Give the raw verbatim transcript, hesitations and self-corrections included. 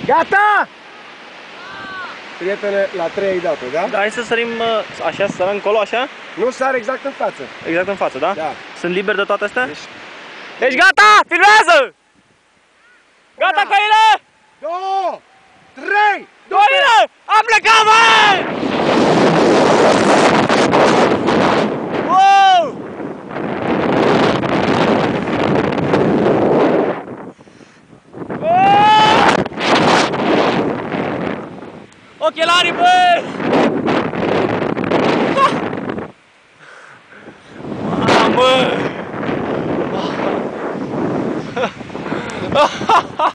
Gata? Prietene, la trei ai dat-o, da? Da, hai să sărim așa, să sărăm încolo, așa? Nu sar exact în față. Exact în față, da? Da. Sunt liber de toate astea? Deci, deci gata! Filmează! Gata, Coile! două, trei! Coile! Am plecat, mă! Wow! Ochelarii, băi!